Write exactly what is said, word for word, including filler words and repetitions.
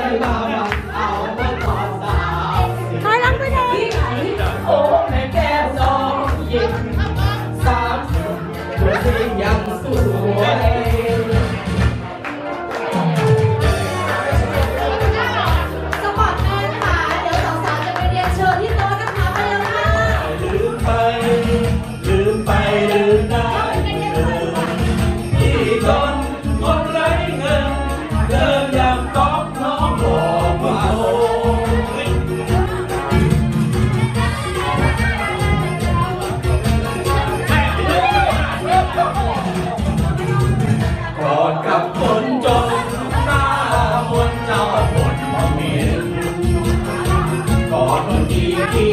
มามาเอาเมื่อก่อนสาวถอยหลังไปเลยโอ้แม่แก้วน้องหญิงสามสิบตัวจริงยังสวยสปอร์ตแมนค่ะเดี๋ยวสาวๆจะไปเรียนเชิญที่โต๊ะนะคะไปเร็วค่ะลืมไปลืมไปลืมได้ที่คนคนไร้เงินเดินอย่างก๊อกน้องบอกว่าโอ้กอดกับคนจนหน้ามนเจ้าบนมองเห็นกอดคนดีที่